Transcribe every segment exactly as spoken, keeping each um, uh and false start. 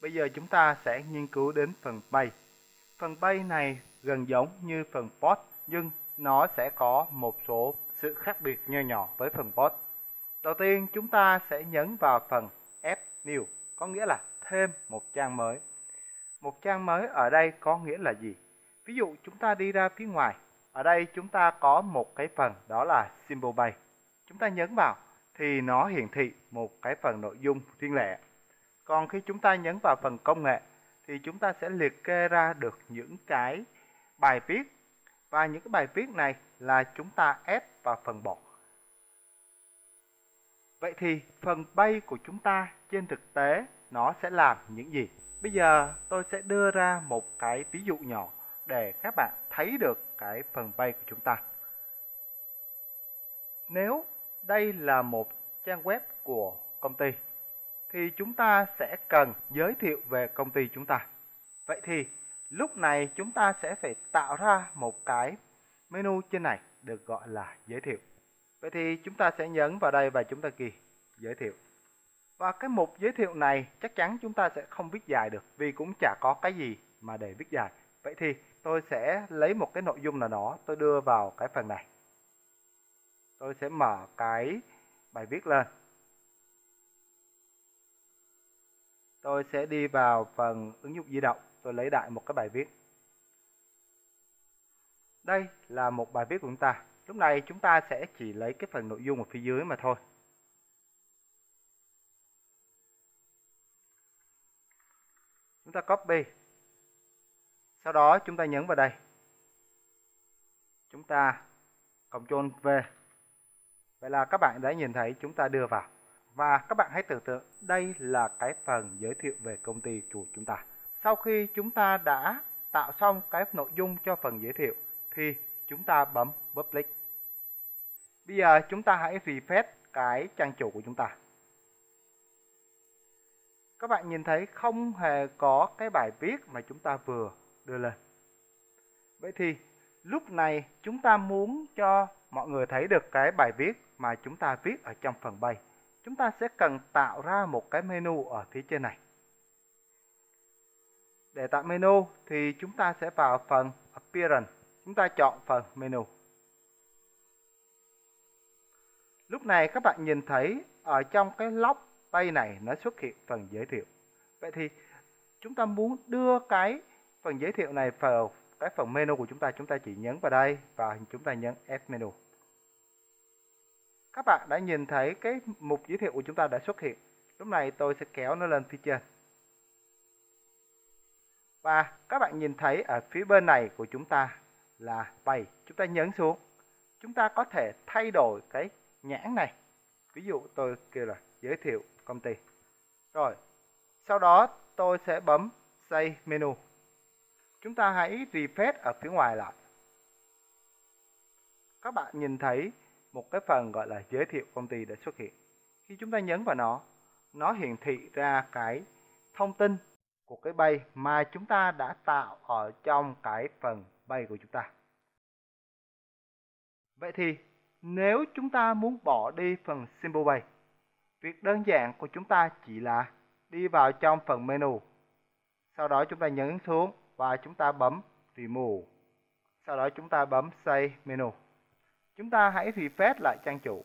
bây giờ chúng ta sẽ nghiên cứu đến phần bay. Phần bay này gần giống như phần post nhưng nó sẽ có một số sự khác biệt nho nhỏ với phần post. Đầu tiên chúng ta sẽ nhấn vào phần Add New, có nghĩa là thêm một trang mới. Một trang mới ở đây có nghĩa là gì? Ví dụ chúng ta đi ra phía ngoài, ở đây chúng ta có một cái phần đó là Symbol Bay. Chúng ta nhấn vào thì nó hiển thị một cái phần nội dung riêng lẻ. Còn khi chúng ta nhấn vào phần công nghệ thì chúng ta sẽ liệt kê ra được những cái bài viết. Và những cái bài viết này là chúng ta add vào phần bot. Vậy thì phần bay của chúng ta trên thực tế nó sẽ làm những gì? Bây giờ tôi sẽ đưa ra một cái ví dụ nhỏ để các bạn thấy được cái phần bay của chúng ta. Nếu đây là một trang web của công ty thì chúng ta sẽ cần giới thiệu về công ty chúng ta. Vậy thì lúc này chúng ta sẽ phải tạo ra một cái menu trên này được gọi là giới thiệu. Vậy thì chúng ta sẽ nhấn vào đây và chúng ta ghi giới thiệu. Và cái mục giới thiệu này chắc chắn chúng ta sẽ không viết dài được vì cũng chả có cái gì mà để viết dài. Vậy thì tôi sẽ lấy một cái nội dung nào đó tôi đưa vào cái phần này. Tôi sẽ mở cái bài viết lên. Tôi sẽ đi vào phần ứng dụng di động, tôi lấy đại một cái bài viết. Đây là một bài viết của chúng ta. Lúc này chúng ta sẽ chỉ lấy cái phần nội dung ở phía dưới mà thôi. Chúng ta copy. Sau đó chúng ta nhấn vào đây. Chúng ta Ctrl V. Vậy là các bạn đã nhìn thấy chúng ta đưa vào. Và các bạn hãy tưởng tượng đây là cái phần giới thiệu về công ty của chúng ta. Sau khi chúng ta đã tạo xong cái nội dung cho phần giới thiệu thì chúng ta bấm Public. Bây giờ chúng ta hãy refresh cái trang chủ của chúng ta. Các bạn nhìn thấy không hề có cái bài viết mà chúng ta vừa đưa lên. Vậy thì lúc này chúng ta muốn cho mọi người thấy được cái bài viết mà chúng ta viết ở trong phần bay. Chúng ta sẽ cần tạo ra một cái menu ở phía trên này. Để tạo menu thì chúng ta sẽ vào phần Appearance. Chúng ta chọn phần menu. Lúc này các bạn nhìn thấy ở trong cái log page này nó xuất hiện phần giới thiệu. Vậy thì chúng ta muốn đưa cái phần giới thiệu này vào cái phần menu của chúng ta. Chúng ta chỉ nhấn vào đây và chúng ta nhấn Add Menu. Các bạn đã nhìn thấy cái mục giới thiệu của chúng ta đã xuất hiện. Lúc này tôi sẽ kéo nó lên phía trên. Và các bạn nhìn thấy ở phía bên này của chúng ta là page. Chúng ta nhấn xuống. Chúng ta có thể thay đổi cái nhãn này. Ví dụ tôi kêu là giới thiệu công ty. Rồi, sau đó tôi sẽ bấm Save Menu. Chúng ta hãy refresh ở phía ngoài lại. Các bạn nhìn thấy một cái phần gọi là giới thiệu công ty đã xuất hiện. Khi chúng ta nhấn vào nó, nó hiển thị ra cái thông tin của cái bay mà chúng ta đã tạo ở trong cái phần bay của chúng ta. Vậy thì nếu chúng ta muốn bỏ đi phần Symbol Bay, việc đơn giản của chúng ta chỉ là đi vào trong phần menu. Sau đó chúng ta nhấn xuống và chúng ta bấm Remove. Sau đó chúng ta bấm Save Menu. Chúng ta hãy refresh lại trang chủ.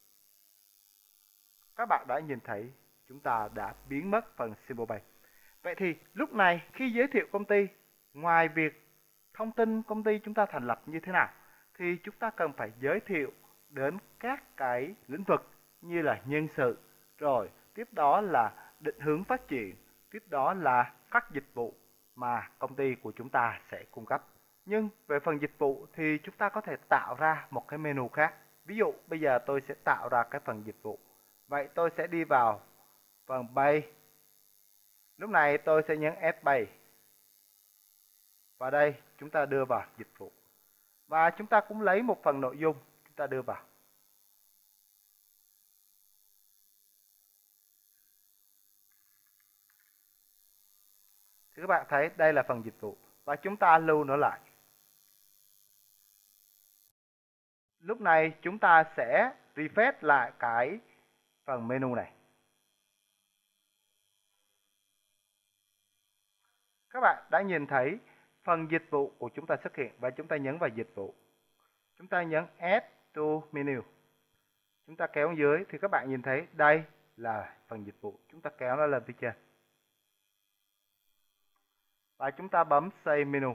Các bạn đã nhìn thấy chúng ta đã biến mất phần Symbol Bay. Vậy thì lúc này khi giới thiệu công ty, ngoài việc thông tin công ty chúng ta thành lập như thế nào, thì chúng ta cần phải giới thiệu đến các cái lĩnh vực như là nhân sự, rồi tiếp đó là định hướng phát triển, tiếp đó là các dịch vụ mà công ty của chúng ta sẽ cung cấp. Nhưng về phần dịch vụ thì chúng ta có thể tạo ra một cái menu khác. Ví dụ bây giờ tôi sẽ tạo ra cái phần dịch vụ. Vậy tôi sẽ đi vào phần Bay. Lúc này tôi sẽ nhấn Add Bay. Và đây chúng ta đưa vào dịch vụ. Và chúng ta cũng lấy một phần nội dung chúng ta đưa vào. Thì các bạn thấy đây là phần dịch vụ. Và chúng ta lưu nó lại. Lúc này chúng ta sẽ refresh lại cái phần menu này. Các bạn đã nhìn thấy phần dịch vụ của chúng ta xuất hiện và chúng ta nhấn vào dịch vụ. Chúng ta nhấn Add to Menu. Chúng ta kéo dưới thì các bạn nhìn thấy đây là phần dịch vụ. Chúng ta kéo nó lên phía trên. Và chúng ta bấm Save Menu.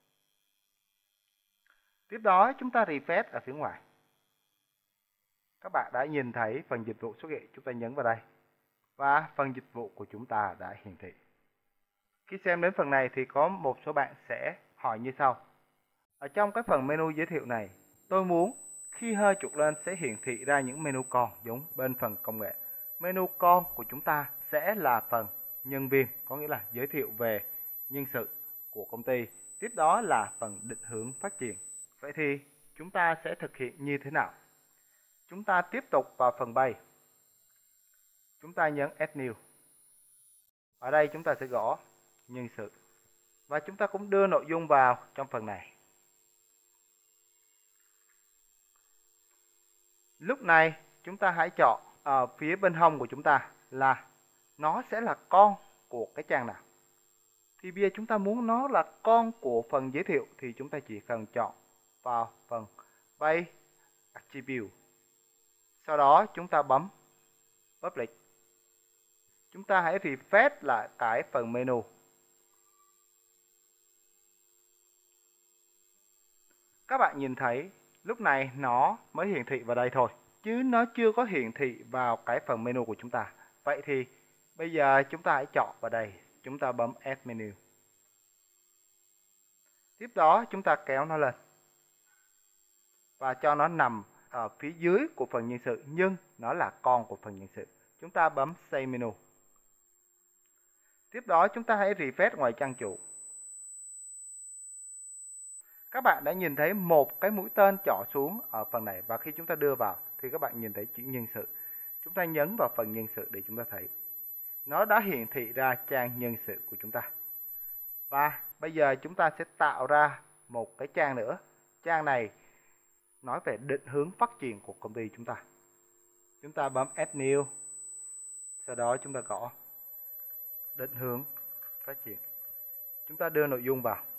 Tiếp đó chúng ta refresh ở phía ngoài. Các bạn đã nhìn thấy phần dịch vụ xuất hiện. Chúng ta nhấn vào đây. Và phần dịch vụ của chúng ta đã hiển thị. Khi xem đến phần này thì có một số bạn sẽ hỏi như sau. Ở trong cái phần menu giới thiệu này, tôi muốn khi hơi chuột lên sẽ hiển thị ra những menu con giống bên phần công nghệ. Menu con của chúng ta sẽ là phần nhân viên, có nghĩa là giới thiệu về nhân sự của công ty. Tiếp đó là phần định hướng phát triển. Vậy thì chúng ta sẽ thực hiện như thế nào? Chúng ta tiếp tục vào phần bay. Chúng ta nhấn Add New. Ở đây chúng ta sẽ gõ nhân sự. Và chúng ta cũng đưa nội dung vào trong phần này. Lúc này chúng ta hãy chọn ở phía bên hông của chúng ta là nó sẽ là con của cái trang nào. Thì bây giờ chúng ta muốn nó là con của phần giới thiệu thì chúng ta chỉ cần chọn vào phần Page Attribute. Sau đó chúng ta bấm Public. Chúng ta hãy refresh lại cái phần menu. Các bạn nhìn thấy lúc này nó mới hiển thị vào đây thôi, chứ nó chưa có hiển thị vào cái phần menu của chúng ta. Vậy thì bây giờ chúng ta hãy chọn vào đây, chúng ta bấm Add Menu. Tiếp đó chúng ta kéo nó lên và cho nó nằm ở phía dưới của phần nhân sự, nhưng nó là con của phần nhân sự. Chúng ta bấm Save Menu. Tiếp đó chúng ta hãy refresh ngoài trang chủ. Các bạn đã nhìn thấy một cái mũi tên trỏ xuống ở phần này, và khi chúng ta đưa vào thì các bạn nhìn thấy chữ nhân sự. Chúng ta nhấn vào phần nhân sự để chúng ta thấy nó đã hiển thị ra trang nhân sự của chúng ta. Và bây giờ chúng ta sẽ tạo ra một cái trang nữa. Trang này nói về định hướng phát triển của công ty chúng ta. Chúng ta bấm Add New. Sau đó chúng ta gõ định hướng phát triển. Chúng ta đưa nội dung vào.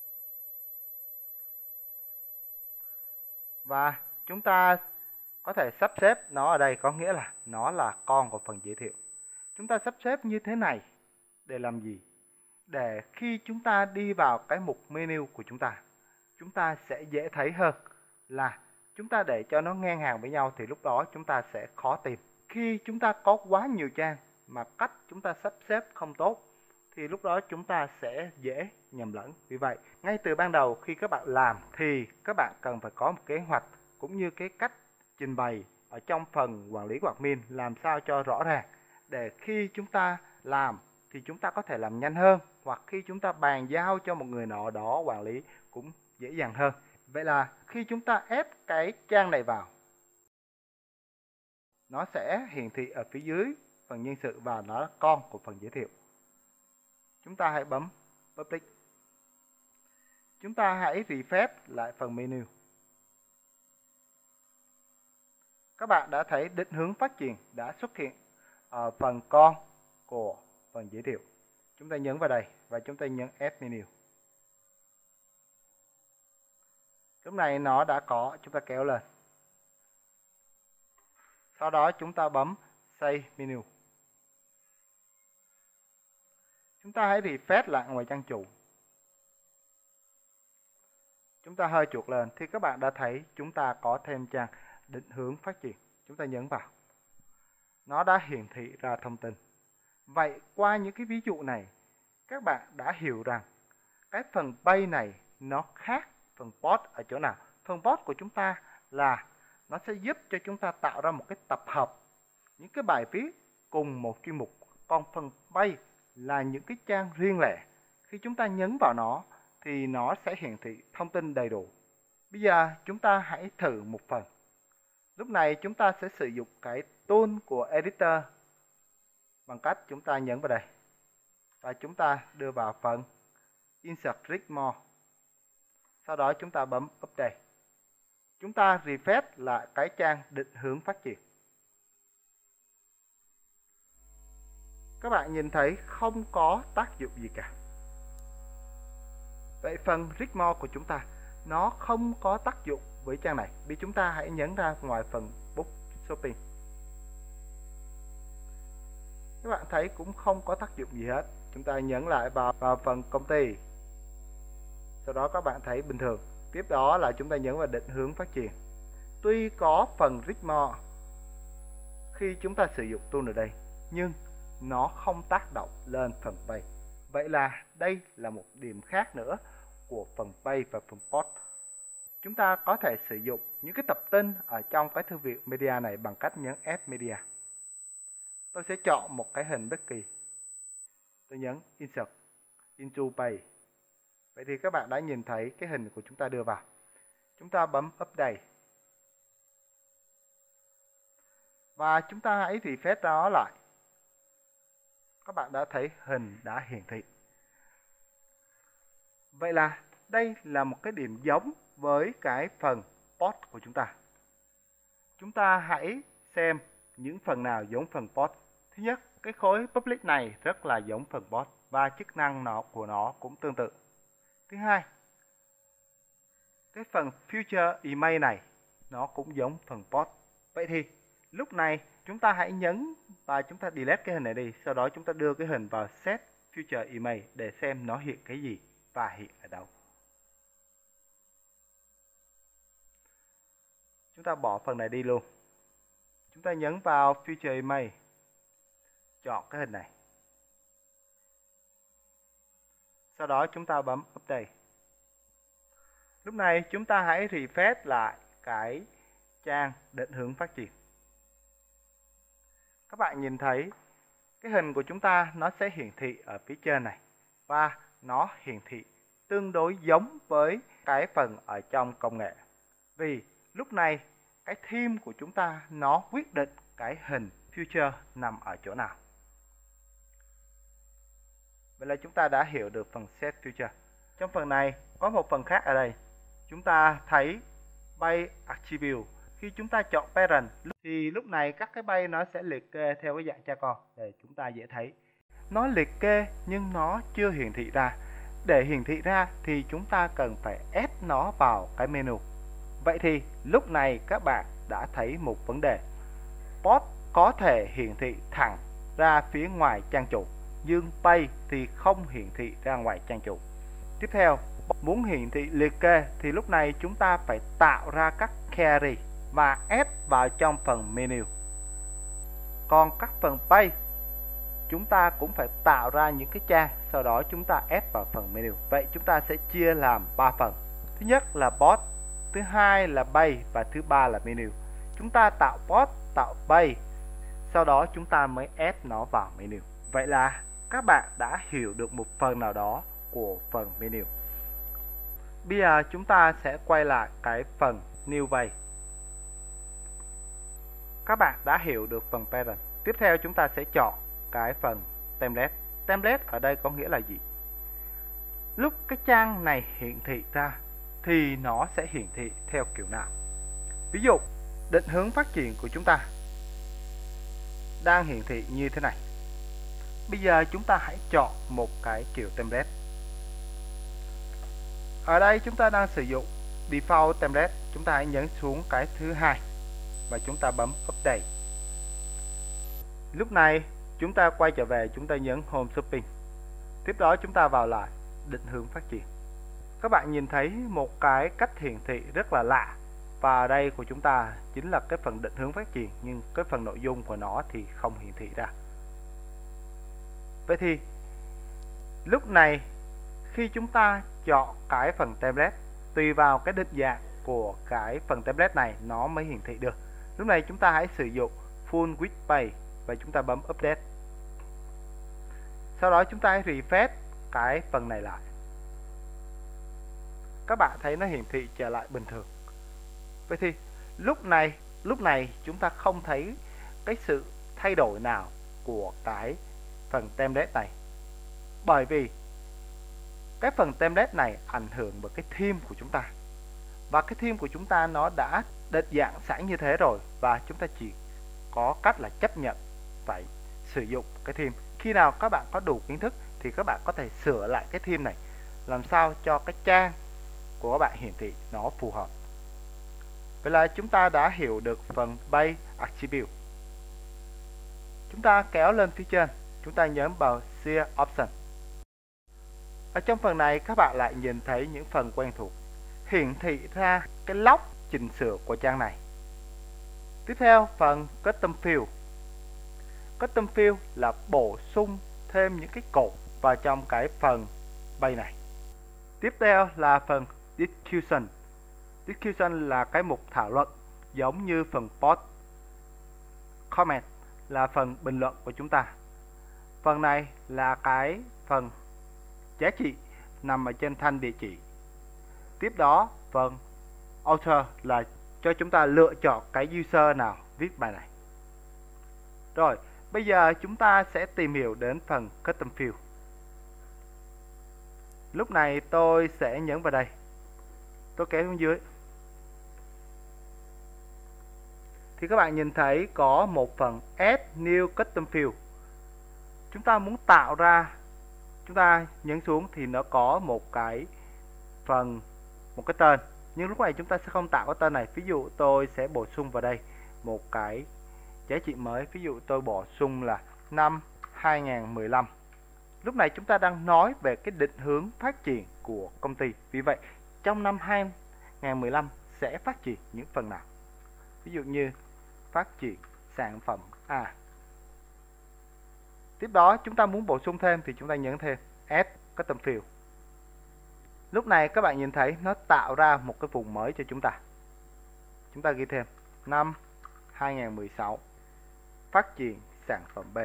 Và chúng ta có thể sắp xếp nó ở đây, có nghĩa là nó là con của phần giới thiệu. Chúng ta sắp xếp như thế này để làm gì? Để khi chúng ta đi vào cái mục menu của chúng ta, chúng ta sẽ dễ thấy hơn là chúng ta để cho nó ngang hàng với nhau thì lúc đó chúng ta sẽ khó tìm. Khi chúng ta có quá nhiều trang mà cách chúng ta sắp xếp không tốt thì lúc đó chúng ta sẽ dễ nhầm lẫn. Vì vậy, ngay từ ban đầu khi các bạn làm thì các bạn cần phải có một kế hoạch cũng như cái cách trình bày ở trong phần quản lý của admin làm sao cho rõ ràng, để khi chúng ta làm thì chúng ta có thể làm nhanh hơn, hoặc khi chúng ta bàn giao cho một người nào đó quản lý cũng dễ dàng hơn. Vậy là khi chúng ta ép cái trang này vào, nó sẽ hiển thị ở phía dưới phần nhân sự và nó là con của phần giới thiệu. Chúng ta hãy bấm Public. Chúng ta hãy refresh lại phần menu. Các bạn đã thấy định hướng phát triển đã xuất hiện ở phần con của phần giới thiệu. Chúng ta nhấn vào đây và chúng ta nhấn Add Menu. Lúc này nó đã có, chúng ta kéo lên. Sau đó chúng ta bấm Save Menu. Chúng ta hãy refresh lại ngoài trang chủ. Chúng ta hơi chuột lên thì các bạn đã thấy chúng ta có thêm trang định hướng phát triển. Chúng ta nhấn vào. Nó đã hiển thị ra thông tin. Vậy qua những cái ví dụ này, các bạn đã hiểu rằng cái phần Page này nó khác phần Post ở chỗ nào. Phần Post của chúng ta là nó sẽ giúp cho chúng ta tạo ra một cái tập hợp những cái bài viết cùng một chuyên mục. Còn phần Page là những cái trang riêng lẻ. Khi chúng ta nhấn vào nó thì nó sẽ hiển thị thông tin đầy đủ. Bây giờ chúng ta hãy thử một phần. Lúc này chúng ta sẽ sử dụng cái tool của editor bằng cách chúng ta nhấn vào đây. Và chúng ta đưa vào phần Insert Click More. Sau đó chúng ta bấm Update. Chúng ta refresh lại cái trang định hướng phát triển. Các bạn nhìn thấy không có tác dụng gì cả. Vậy phần Read More của chúng ta nó không có tác dụng với trang này, vì chúng ta hãy nhấn ra ngoài phần Book Shopping. Các bạn thấy cũng không có tác dụng gì hết. Chúng ta nhấn lại vào, vào phần công ty. Sau đó các bạn thấy bình thường. Tiếp đó là chúng ta nhấn vào định hướng phát triển. Tuy có phần Read More khi chúng ta sử dụng tool ở đây, nhưng nó không tác động lên phần Page. Vậy là đây là một điểm khác nữa của phần Page và phần Post. Chúng ta có thể sử dụng những cái tập tin ở trong cái thư viện media này bằng cách nhấn Add Media. Tôi sẽ chọn một cái hình bất kỳ. Tôi nhấn Insert into Page. Vậy thì các bạn đã nhìn thấy cái hình của chúng ta đưa vào. Chúng ta bấm Update. Và chúng ta hãy refresh nó lại. Các bạn đã thấy hình đã hiển thị. Vậy là đây là một cái điểm giống với cái phần Post của chúng ta. Chúng ta hãy xem những phần nào giống phần Post. Thứ nhất, cái khối Public này rất là giống phần Post và chức năng nó của nó cũng tương tự. Thứ hai, cái phần Future Email này nó cũng giống phần Post. Vậy thì lúc này chúng ta hãy nhấn và chúng ta delete cái hình này đi. Sau đó chúng ta đưa cái hình vào Set Future Email để xem nó hiện cái gì và hiện ở đâu. Chúng ta bỏ phần này đi luôn. Chúng ta nhấn vào Future Email. Chọn cái hình này. Sau đó chúng ta bấm Update. Lúc này chúng ta hãy refresh lại cái trang định hướng phát triển. Các bạn nhìn thấy cái hình của chúng ta nó sẽ hiển thị ở phía trên này. Và nó hiển thị tương đối giống với cái phần ở trong công nghệ. Vì lúc này cái theme của chúng ta nó quyết định cái hình future nằm ở chỗ nào. Vậy là chúng ta đã hiểu được phần Set Future. Trong phần này có một phần khác ở đây. Chúng ta thấy Page Attribute. Khi chúng ta chọn Parent thì lúc này các cái page nó sẽ liệt kê theo cái dạng cha con để chúng ta dễ thấy. Nó liệt kê nhưng nó chưa hiển thị ra. Để hiển thị ra thì chúng ta cần phải ép nó vào cái menu. Vậy thì lúc này các bạn đã thấy một vấn đề. Post có thể hiển thị thẳng ra phía ngoài trang chủ, nhưng Page thì không hiển thị ra ngoài trang chủ. Tiếp theo, muốn hiển thị liệt kê thì lúc này chúng ta phải tạo ra các query và add vào trong phần menu. Còn các phần Page chúng ta cũng phải tạo ra những cái trang, sau đó chúng ta add vào phần menu. Vậy chúng ta sẽ chia làm ba phần. Thứ nhất là Post, thứ hai là Page và thứ ba là menu. Chúng ta tạo Post, tạo Page, sau đó chúng ta mới add nó vào menu. Vậy là các bạn đã hiểu được một phần nào đó của phần menu. Bây giờ chúng ta sẽ quay lại cái phần New Page. Các bạn đã hiểu được phần Parent. Tiếp theo chúng ta sẽ chọn cái phần Template. Template ở đây có nghĩa là gì? Lúc cái trang này hiển thị ra thì nó sẽ hiển thị theo kiểu nào? Ví dụ, định hướng phát triển của chúng ta đang hiển thị như thế này. Bây giờ chúng ta hãy chọn một cái kiểu template. Ở đây chúng ta đang sử dụng Default Template. Chúng ta hãy nhấn xuống cái thứ hai và chúng ta bấm Update. Lúc này chúng ta quay trở về, chúng ta nhấn Home Shopping. Tiếp đó chúng ta vào lại định hướng phát triển. Các bạn nhìn thấy một cái cách hiển thị rất là lạ. Và ở đây của chúng ta chính là cái phần định hướng phát triển, nhưng cái phần nội dung của nó thì không hiển thị ra. Vậy thì lúc này khi chúng ta chọn cái phần template, tùy vào cái định dạng của cái phần template này nó mới hiển thị được. Lúc này chúng ta hãy sử dụng Full Width Page và chúng ta bấm Update. Sau đó chúng ta hãy refresh cái phần này lại. Các bạn thấy nó hiển thị trở lại bình thường. Vậy thì lúc này lúc này chúng ta không thấy cái sự thay đổi nào của cái phần template này, bởi vì cái phần template này ảnh hưởng bởi cái theme của chúng ta, và cái theme của chúng ta nó đã định dạng sẵn như thế rồi, và chúng ta chỉ có cách là chấp nhận phải sử dụng cái theme. Khi nào các bạn có đủ kiến thức thì các bạn có thể sửa lại cái theme này làm sao cho cái trang của các bạn hiển thị nó phù hợp. Vậy là chúng ta đã hiểu được phần Base Attribute. Chúng ta kéo lên phía trên, chúng ta nhấn vào Share Option. Ở trong phần này các bạn lại nhìn thấy những phần quen thuộc, hiển thị ra cái log chỉnh sửa của trang này. Tiếp theo, phần Custom Field. Custom Field là bổ sung thêm những cái cột vào trong cái phần Base này. Tiếp theo là phần Discussion. Discussion là cái mục thảo luận giống như phần Post. Comment là phần bình luận của chúng ta. Phần này là cái phần giá trị nằm ở trên thanh địa chỉ. Tiếp đó, phần Author là cho chúng ta lựa chọn cái user nào viết bài này. Rồi, bây giờ chúng ta sẽ tìm hiểu đến phần Custom Field. Lúc này tôi sẽ nhấn vào đây. Tôi kéo xuống dưới. Thì các bạn nhìn thấy có một phần Add New Custom Field. Chúng ta muốn tạo ra, chúng ta nhấn xuống thì nó có một cái phần, một cái tên. Nhưng lúc này chúng ta sẽ không tạo cái tên này. Ví dụ tôi sẽ bổ sung vào đây một cái giá trị mới. Ví dụ tôi bổ sung là năm hai nghìn mười lăm. Lúc này chúng ta đang nói về cái định hướng phát triển của công ty. Vì vậy, trong năm hai nghìn mười lăm sẽ phát triển những phần nào? Ví dụ như phát triển sản phẩm A. Tiếp đó chúng ta muốn bổ sung thêm thì chúng ta nhấn thêm Add Custom Field. Lúc này các bạn nhìn thấy nó tạo ra một cái vùng mới cho chúng ta. Chúng ta ghi thêm năm hai nghìn mười sáu phát triển sản phẩm B.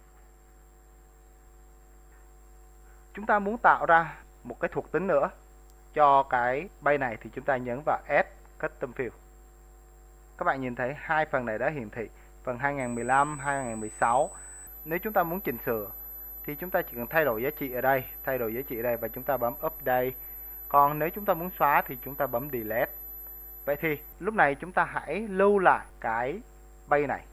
Chúng ta muốn tạo ra một cái thuộc tính nữa cho cái Base này thì chúng ta nhấn vào Add Custom Field. Các bạn nhìn thấy hai phần này đã hiển thị, phần hai nghìn mười lăm, hai nghìn mười sáu. Nếu chúng ta muốn chỉnh sửa thì chúng ta chỉ cần thay đổi giá trị ở đây, thay đổi giá trị ở đây và chúng ta bấm Update. Còn nếu chúng ta muốn xóa thì chúng ta bấm Delete. Vậy thì lúc này chúng ta hãy lưu lại cái Base này.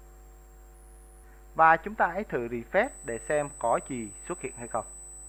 Và chúng ta hãy thử refresh để xem có gì xuất hiện hay không.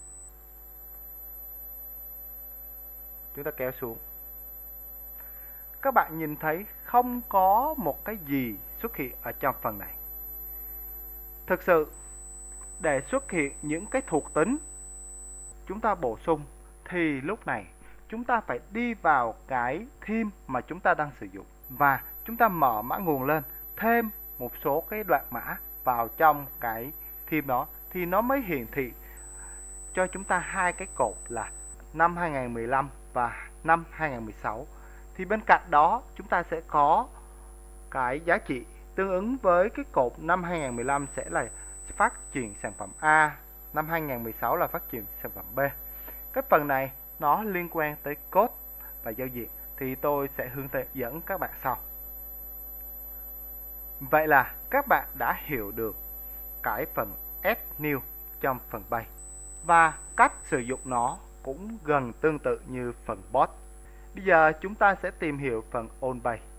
Chúng ta kéo xuống. Các bạn nhìn thấy không có một cái gì xuất hiện ở trong phần này. Thực sự, để xuất hiện những cái thuộc tính chúng ta bổ sung thì lúc này chúng ta phải đi vào cái theme mà chúng ta đang sử dụng và chúng ta mở mã nguồn lên, thêm một số cái đoạn mã vào trong cái theme đó thì nó mới hiển thị cho chúng ta hai cái cột là năm hai nghìn mười lăm và năm hai nghìn mười sáu. Thì bên cạnh đó chúng ta sẽ có cái giá trị tương ứng với cái cột năm hai nghìn mười lăm sẽ là phát triển sản phẩm A, năm hai nghìn mười sáu là phát triển sản phẩm B. Cái phần này nó liên quan tới code và giao diện thì tôi sẽ hướng dẫn các bạn sau. Vậy là các bạn đã hiểu được cái phần Add New trong phần Base và cách sử dụng nó cũng gần tương tự như phần Post. Bây giờ chúng ta sẽ tìm hiểu phần On Base.